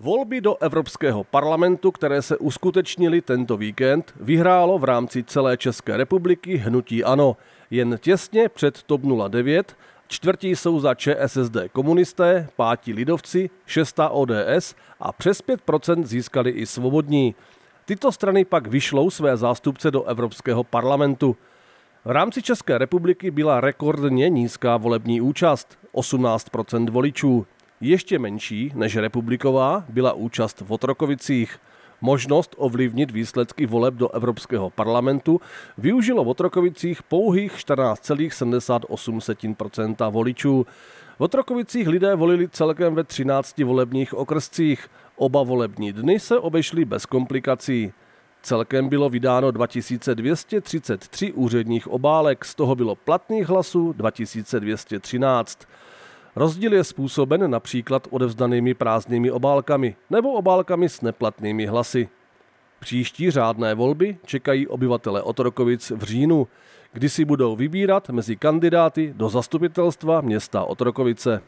Volby do Evropského parlamentu, které se uskutečnily tento víkend, vyhrálo v rámci celé České republiky hnutí ANO. Jen těsně před TOP 09, čtvrtí jsou za ČSSD komunisté, pátí lidovci, šestá ODS a přes 5% získali i svobodní. Tyto strany pak vyšlou své zástupce do Evropského parlamentu. V rámci České republiky byla rekordně nízká volební účast, 18% voličů. Ještě menší než republiková byla účast v Otrokovicích. Možnost ovlivnit výsledky voleb do Evropského parlamentu využilo v Otrokovicích pouhých 14,78% voličů. V Otrokovicích lidé volili celkem ve 13 volebních okrscích. Oba volební dny se obešly bez komplikací. Celkem bylo vydáno 2233 úředních obálek, z toho bylo platných hlasů 2213. Rozdíl je způsoben například odevzdanými prázdnými obálkami nebo obálkami s neplatnými hlasy. Příští řádné volby čekají obyvatele Otrokovic v říjnu, kdy si budou vybírat mezi kandidáty do zastupitelstva města Otrokovice.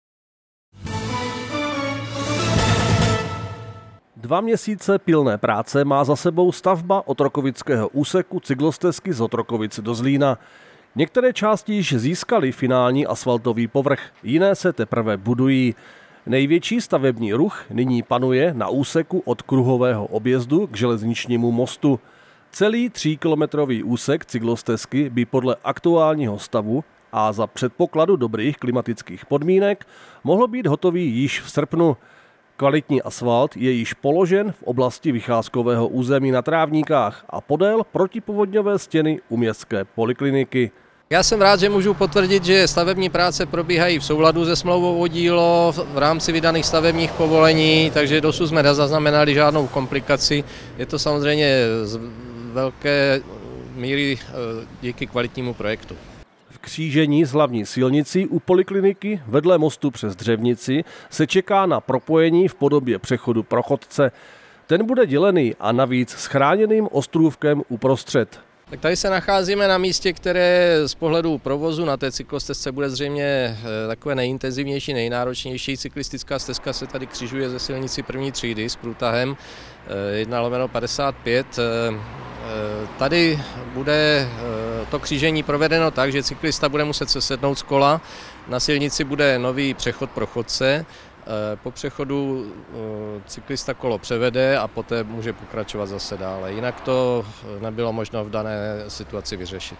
2 měsíce pilné práce má za sebou stavba otrokovického úseku cyklostezky z Otrokovic do Zlína. Některé části již získaly finální asfaltový povrch, jiné se teprve budují. Největší stavební ruch nyní panuje na úseku od kruhového objezdu k železničnímu mostu. Celý 3kilometrový úsek cyklostezky by podle aktuálního stavu a za předpokladu dobrých klimatických podmínek mohl být hotový již v srpnu. Kvalitní asfalt je již položen v oblasti vycházkového území na Trávníkách a podél protipovodňové stěny u městské polikliniky. Já jsem rád, že můžu potvrdit, že stavební práce probíhají v souladu se smlouvou o dílo v rámci vydaných stavebních povolení, takže dosud jsme nezaznamenali žádnou komplikaci. Je to samozřejmě z velké míry díky kvalitnímu projektu. V křížení s hlavní silnicí u polikliniky vedle mostu přes Dřevnici se čeká na propojení v podobě přechodu pro chodce. Ten bude dělený a navíc s chráněným ostrůvkem uprostřed. Tak tady se nacházíme na místě, které z pohledu provozu na té cyklostezce bude zřejmě takové nejintenzivnější, nejnáročnější. Cyklistická stezka se tady křižuje ze silnici první třídy s průtahem 1/55. Tady bude to křížení provedeno tak, že cyklista bude muset sesednout z kola, na silnici bude nový přechod pro chodce, po přechodu cyklista kolo převede a poté může pokračovat zase dále. Jinak to nebylo možno v dané situaci vyřešit.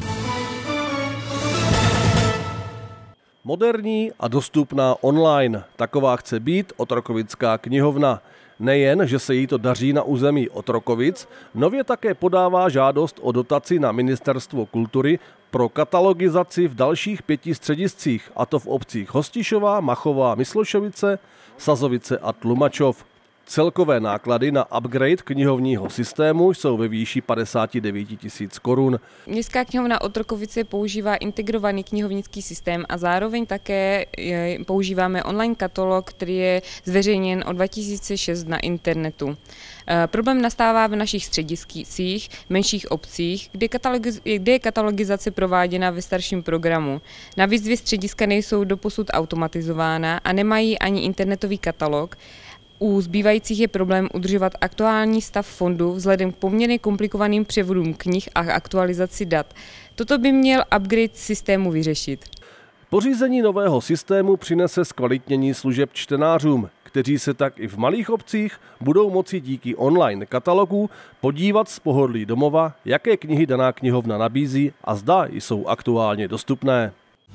Moderní a dostupná online. Taková chce být Otrokovická knihovna. Nejen, že se jí to daří na území Otrokovic, nově také podává žádost o dotaci na Ministerstvo kultury pro katalogizaci v dalších 5 střediscích, a to v obcích Hostišová, Machová, Myslošovice, Sazovice a Tlumačov. Celkové náklady na upgrade knihovního systému jsou ve výši 59 000 korun. Městská knihovna Otrokovice používá integrovaný knihovnický systém a zároveň také používáme online katalog, který je zveřejněn od 2006 na internetu. Problém nastává v našich střediscích, menších obcích, kde je katalogizace prováděna ve starším programu. Navíc 2 střediska nejsou doposud automatizována a nemají ani internetový katalog. U zbývajících je problém udržovat aktuální stav fondu vzhledem k poměrně komplikovaným převodům knih a aktualizaci dat. Toto by měl upgrade systému vyřešit. Pořízení nového systému přinese zkvalitnění služeb čtenářům, kteří se tak i v malých obcích budou moci díky online katalogu podívat z pohodlí domova, jaké knihy daná knihovna nabízí a zda jsou aktuálně dostupné.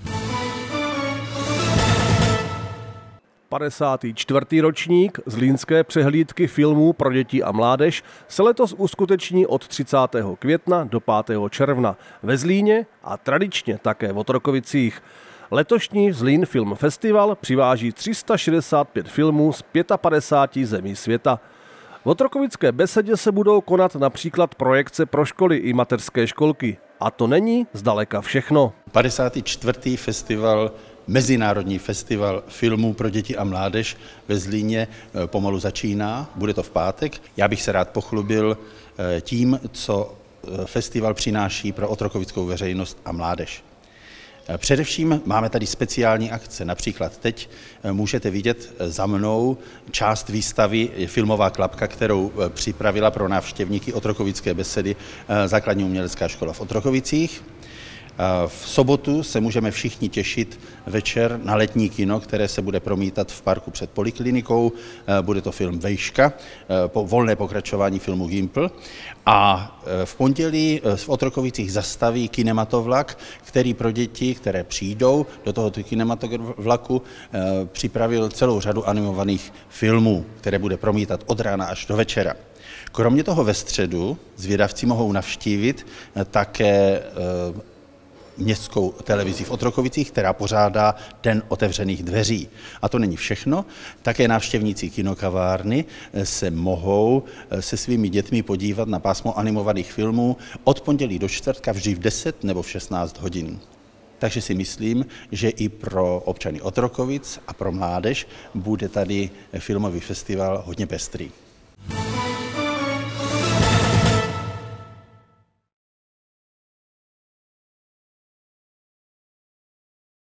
54. ročník zlínské přehlídky filmů pro děti a mládež se letos uskuteční od 30. května do 5. června ve Zlíně a tradičně také v Otrokovicích. Letošní Zlín Film Festival přiváží 365 filmů z 55 zemí světa. V Otrokovické besedě se budou konat například projekce pro školy i mateřské školky. A to není zdaleka všechno. 54. festival, Mezinárodní festival filmů pro děti a mládež ve Zlíně pomalu začíná, bude to v pátek. Já bych se rád pochlubil tím, co festival přináší pro otrokovickou veřejnost a mládež. Především máme tady speciální akce. Například teď můžete vidět za mnou část výstavy Filmová klapka, kterou připravila pro návštěvníky Otrokovické besedy Základní umělecká škola v Otrokovicích. V sobotu se můžeme všichni těšit večer na letní kino, které se bude promítat v parku před poliklinikou. Bude to film Vejška, volné pokračování filmu Gimpl. A v pondělí v Otrokovicích zastaví kinematovlak, který pro děti, které přijdou do tohoto kinematovlaku, připravil celou řadu animovaných filmů, které bude promítat od rána až do večera. Kromě toho ve středu zvědavci mohou navštívit také městskou televizi v Otrokovicích, která pořádá Den otevřených dveří. A to není všechno. Také návštěvníci kinokavárny se mohou se svými dětmi podívat na pásmo animovaných filmů od pondělí do čtvrtka vždy v 10 nebo v 16 hodin. Takže si myslím, že i pro občany Otrokovic a pro mládež bude tady filmový festival hodně pestrý.